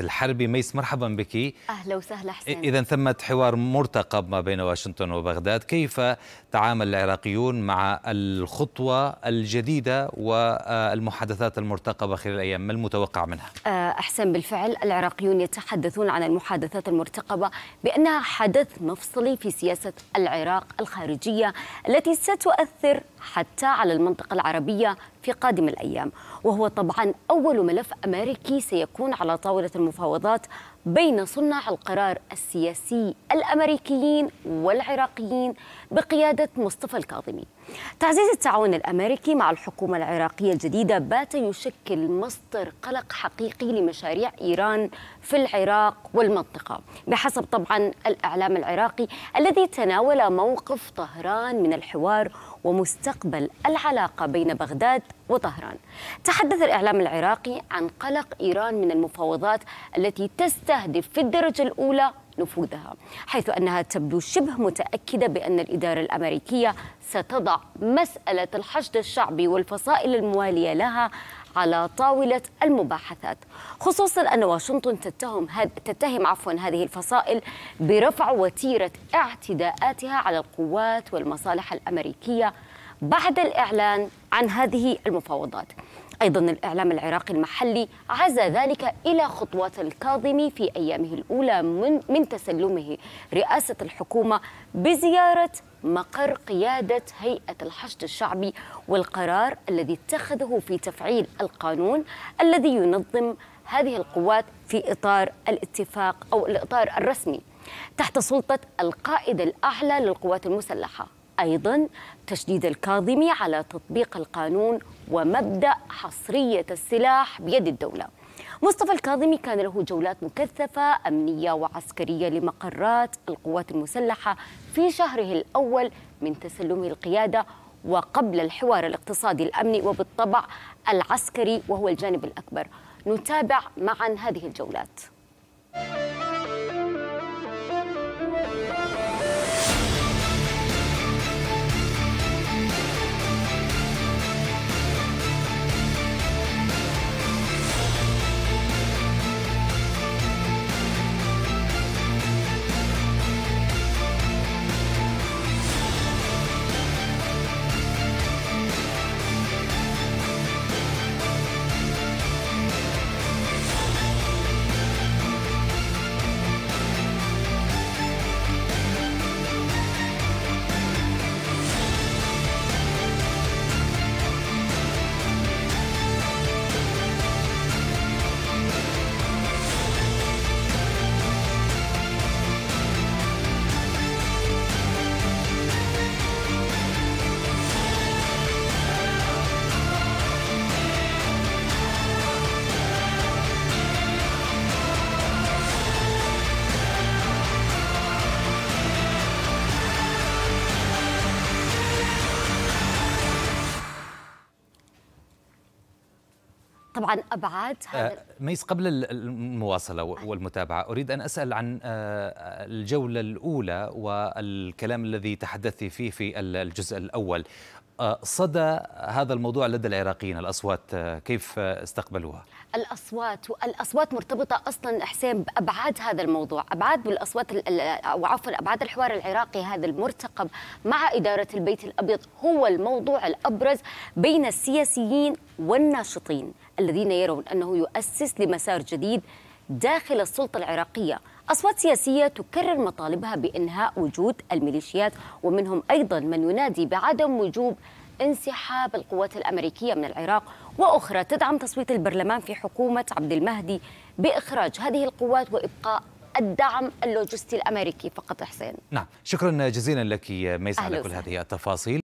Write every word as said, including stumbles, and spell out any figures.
الحربي. ميس، مرحبا بك. أهلا وسهلا حسين. إذا ثمة حوار مرتقب ما بين واشنطن وبغداد، كيف تعامل العراقيون مع الخطوة الجديدة والمحادثات المرتقبة خلال الأيام؟ ما المتوقع منها؟ أحسن، بالفعل العراقيون يتحدثون عن المحادثات المرتقبة بأنها حدث مفصلي في سياسة العراق الخارجية التي ستؤثر حتى على المنطقة العربية في قادم الأيام، وهو طبعا أول ملف أمريكي سيكون على طاولة المفاوضات بين صناع القرار السياسي الأمريكيين والعراقيين بقيادة مصطفى الكاظمي. تعزيز التعاون الأمريكي مع الحكومة العراقية الجديدة بات يشكل مصدر قلق حقيقي لمشاريع إيران في العراق والمنطقة، بحسب طبعا الإعلام العراقي الذي تناول موقف طهران من الحوار ومستقبل العلاقة بين بغداد وطهران. تحدث الإعلام العراقي عن قلق إيران من المفاوضات التي تستهدف في الدرجة الأولى نفوذها، حيث أنها تبدو شبه متأكدة بأن الإدارة الأمريكية ستضع مسألة الحشد الشعبي والفصائل الموالية لها على طاولة المباحثات، خصوصا أن واشنطن تتهم هذ... تتهم عفوا هذه الفصائل برفع وتيرة اعتداءاتها على القوات والمصالح الأمريكية بعد الإعلان عن هذه المفاوضات. أيضا الإعلام العراقي المحلي عزى ذلك إلى خطوات الكاظمي في أيامه الأولى من, من تسلمه رئاسة الحكومة بزيارة مقر قيادة هيئة الحشد الشعبي والقرار الذي اتخذه في تفعيل القانون الذي ينظم هذه القوات في إطار الاتفاق أو الإطار الرسمي تحت سلطة القائد الأعلى للقوات المسلحة. أيضا تشديد الكاظمي على تطبيق القانون ومبدأ حصرية السلاح بيد الدولة. مصطفى الكاظمي كان له جولات مكثفة أمنية وعسكرية لمقرات القوات المسلحة في شهره الأول من تسلمه القيادة وقبل الحوار الاقتصادي الأمني وبالطبع العسكري وهو الجانب الأكبر. نتابع معا هذه الجولات. طبعا أبعاد هذا ميس، قبل المواصلة والمتابعة أريد أن أسأل عن الجولة الأولى والكلام الذي تحدثت فيه في الجزء الأول. صدى هذا الموضوع لدى العراقيين، الأصوات كيف استقبلوها؟ الأصوات الأصوات مرتبطة أصلا حسين بأبعاد هذا الموضوع، أبعاد بالأصوات أو عفوا أبعاد الحوار العراقي هذا المرتقب مع إدارة البيت الأبيض هو الموضوع الأبرز بين السياسيين والناشطين الذين يرون أنه يؤسس لمسار جديد داخل السلطة العراقية. أصوات سياسية تكرر مطالبها بإنهاء وجود الميليشيات، ومنهم أيضا من ينادي بعدم وجوب انسحاب القوات الأمريكية من العراق، وأخرى تدعم تصويت البرلمان في حكومة عبد المهدي بإخراج هذه القوات وإبقاء الدعم اللوجستي الأمريكي فقط. حسين، نعم، شكرا جزيلا لك ميس على كل هذه التفاصيل.